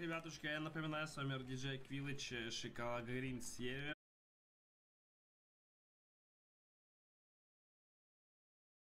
ребятушки, я напоминаю, с вами DJ Quillage, Шикала Green Север.